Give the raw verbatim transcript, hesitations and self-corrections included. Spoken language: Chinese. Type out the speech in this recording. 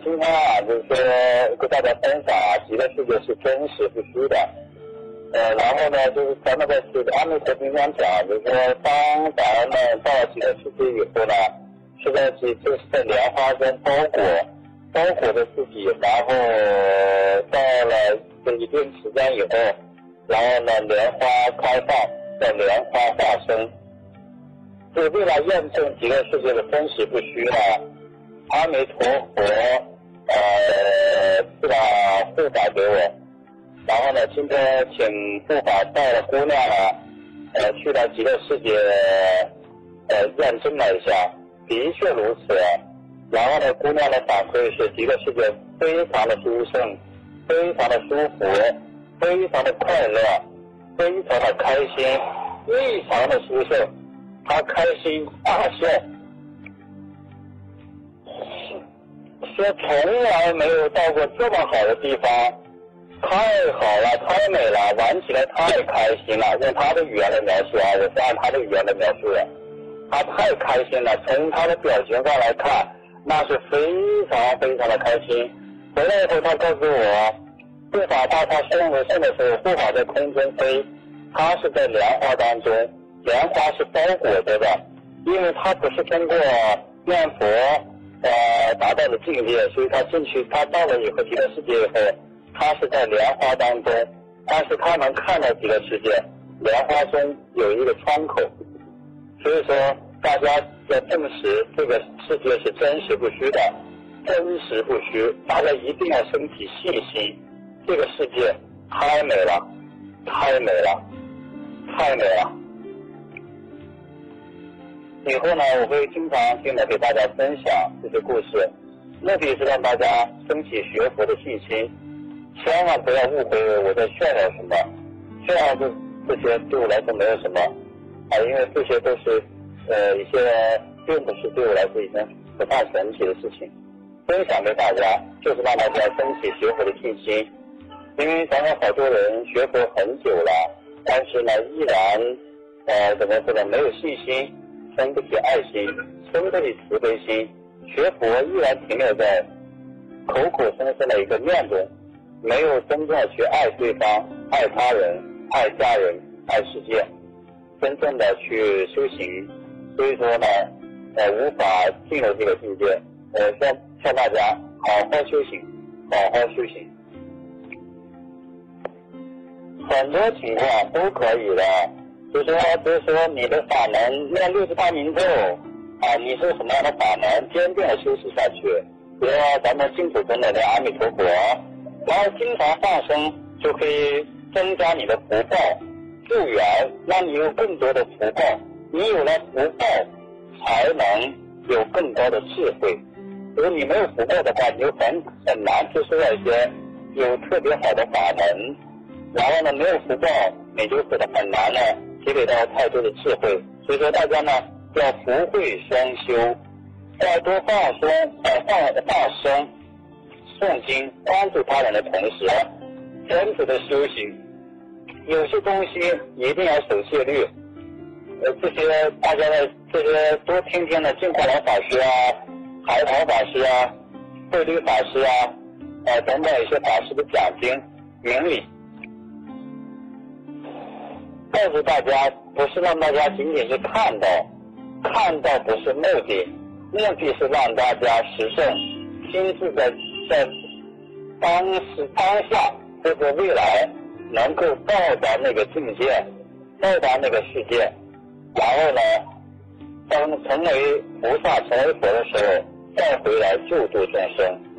今天啊，就是说跟大家分享啊，极乐世界是真实不虚的。呃，然后呢，就是咱们在这个阿弥陀经上讲，就是说当咱们到了极乐世界以后呢，是在这就是在莲花中包裹包裹着自己，然后到了这一定时间以后，然后呢莲花开放，在莲花化生。就为了验证极乐世界的真实不虚呢，阿弥陀佛呃是把护法给我，然后呢今天请护法带了姑娘呢呃去了极乐世界呃验证了一下，的确如此。然后呢姑娘的反馈是极乐世界非常的殊胜，非常的舒服，非常的快乐，非常的开心，异常的殊胜。他开心大笑，说从来没有到过这么好的地方，太好了，太美了，玩起来太开心了。用他的语言来描述啊，我是按他的语言来描述的。他太开心了，从他的表情上来看，那是非常非常的开心。回来以后，他告诉我，护法大他升为圣的时候，护法在空中飞，他是在莲花当中。莲花是包裹着的，因为他不是通过念佛呃达到的境界，所以他进去，他到了以后极乐世界以后，他是在莲花当中，但是他能看到极乐世界，莲花中有一个窗口，所以说大家要证实这个世界是真实不虚的，真实不虚，大家一定要升起信心，这个世界太美了，太美了，太美了。以后呢，我会经常性的给大家分享这些故事，目的是让大家升起学佛的信心，千万不要误会我在炫耀什么，炫耀这这些对我来说没有什么啊，因为这些都是呃一些并不是对我来说已经不太神奇的事情，分享给大家就是让大家升起学佛的信心，因为咱们好多人学佛很久了，但是呢依然呃怎么说呢，没有信心，生不起爱心，生不起慈悲心，学佛依然停留在口口声声的一个念中，没有真正的去爱对方，爱他人，爱家人，爱世界，真正的去修行。所以说呢呃无法进入这个境界，我向向大家好好修行，好好修行。很多情况都可以的，就是说，就是说你的法门念六十大明咒啊，你是什么样的法门，坚定的修持下去。比如说咱们净土中的那阿弥陀佛，然后经常放生，就可以增加你的福报，助缘，让你有更多的福报。你有了福报，才能有更高的智慧。如果你没有福报的话，你就很很难去说一些有特别好的法门。然后呢，没有福报，你就觉得很难呢积累到太多的智慧。所以说大家呢要福慧双修，要多放松呃放放生诵经，帮助他人的同时，真实的修行，有些东西一定要守戒律。呃这些大家的这些多听听的净化老法师啊，海潮法师啊，慧律法师啊呃等等一些法师的讲经明理，告诉大家，不是让大家仅仅是看到，看到不是目的，目的是让大家实证，亲自在在当时当下或者未来能够到达那个境界，到达那个世界，然后呢，当成为菩萨、成为佛的时候，再回来救度众生。